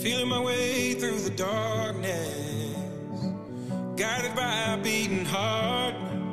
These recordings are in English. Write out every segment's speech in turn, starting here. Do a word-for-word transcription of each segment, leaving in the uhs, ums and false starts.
Feeling my way through the darkness, guided by a beating heart.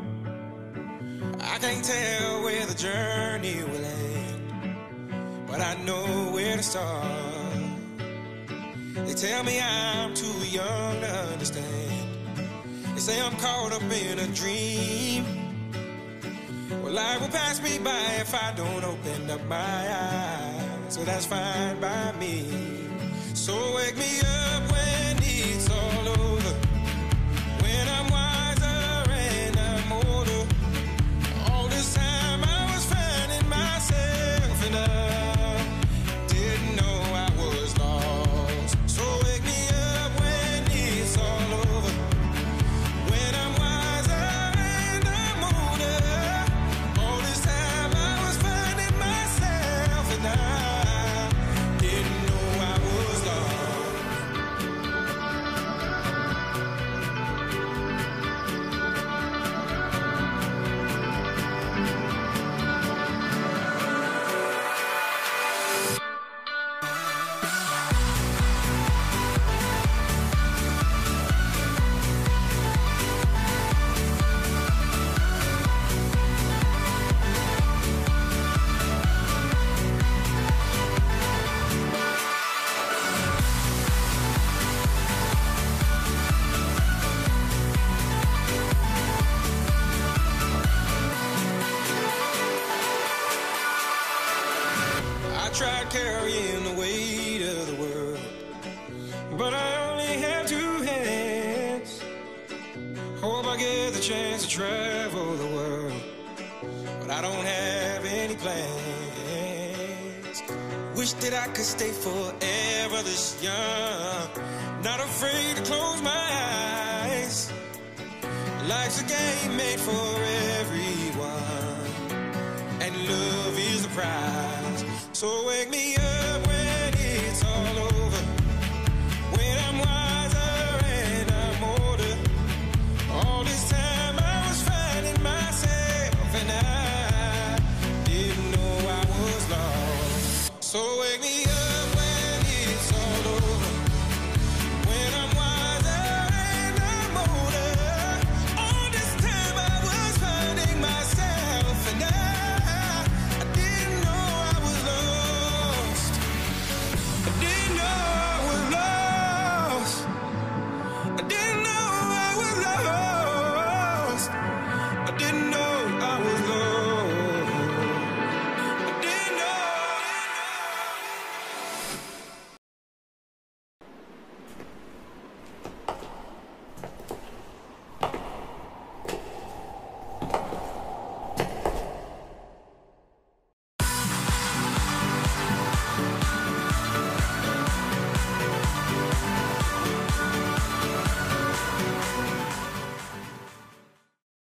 I can't tell where the journey will end, but I know where to start. They tell me I'm too young to understand. They say I'm caught up in a dream. Well, life will pass me by if I don't open up my eyes. So that's fine by me. So wake me up when it's all over, when I'm wiser and I'm older. All this time I was finding myself and I didn't know I was lost. So wake me up when it's all over, when I'm wiser and I'm older. All this time I was finding myself and I didn't know I was lost. I tried carrying the weight of the world, but I only have two hands. Hope I get the chance to travel the world, but I don't have any plans. Wish that I could stay forever this young, not afraid to close my eyes. Life's a game made for everyone, and love is the prize. So wake me up